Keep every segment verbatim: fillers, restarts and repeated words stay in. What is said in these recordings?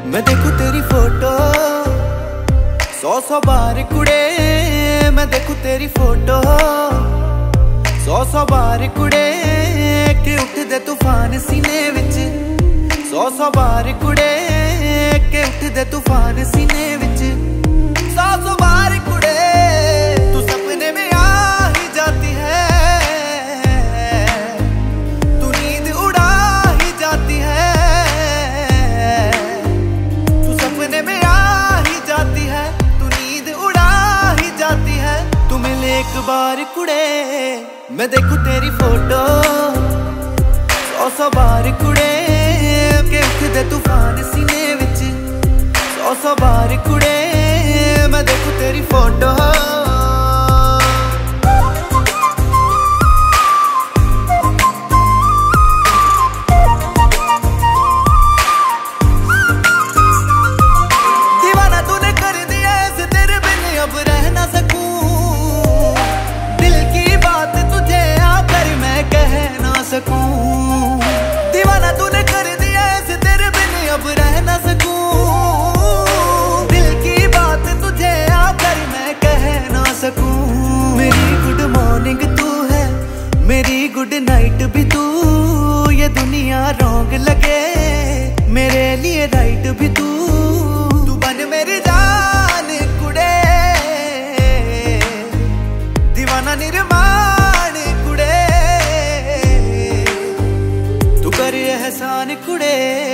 मैं देखूं तेरी फोटो सौ सौ बार कुड़े, मैं देखूं तेरी फोटो सौ सौ बार कुड़े कि उठदे तूफान सीने विच, सौ सौ बार कुड़े कि उठदे तूफान सीने विच, सौ सौ बार कुड़े तू सपने में आ ही जाती है, तू नींद उड़ा ही जाती है, तू सपने में आ ही जाती है, तू नींद उड़ा ही जाती है, तू मिले एक बार कुड़े, मैं देखूं तेरी फोटो सौ सौ बार कुड़े के उठदे तूफान सीने विच, सौ सौ बार कुड़े मैं देखूं तेरी फोटो। दीवाना तूने कर दिया ऐसे, तेरे बिन अब रह ना सकूं, दिल की बात तुझे आकर मैं कह ना सकूं, दीवाना तूने कर दिया ऐसे, तेरे बिन अब रह ना सकूं, दिल की बात तुझे आकर मैं कह ना सकूं। मेरी गुड मॉर्निंग तू है, मेरी गुड नाइट भी तू, ये दुनिया रॉन्ग लगे मेरे लिए राइट भी तू, तू बन मेरी जान कुड़े, दीवाना निर्माण कुड़े, तू कर एहसान कुड़े,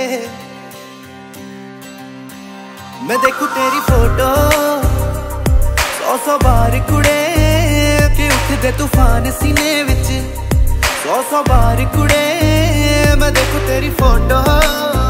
मैं देखूं तेरी फोटो सौ सौ बार कुड़े कि उठदे तूफान सीने विच, सौ सौ बार कुड़े मैं देखूं तेरी फोटो।